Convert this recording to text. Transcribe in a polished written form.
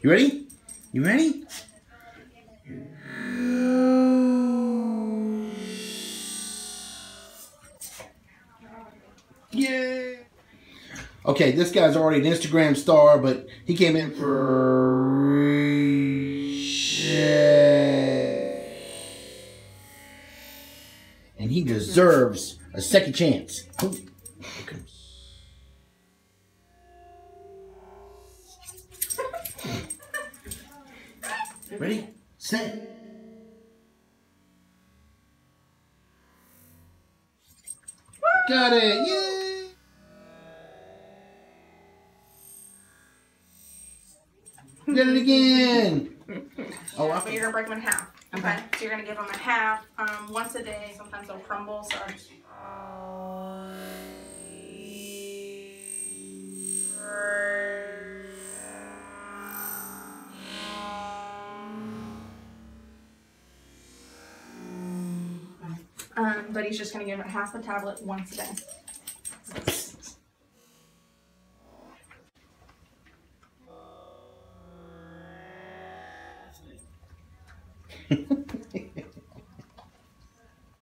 You ready? You ready? Yeah. Okay, this guy's already an Instagram star, but he came in for and he deserves a second chance. Okay. Ready? Set. Got it! Yay! Get it again! Oh, but you're gonna break them in half. Okay, so you're gonna give them a half once a day. Sometimes they'll crumble. So. But he's just gonna give it half the tablet once a day.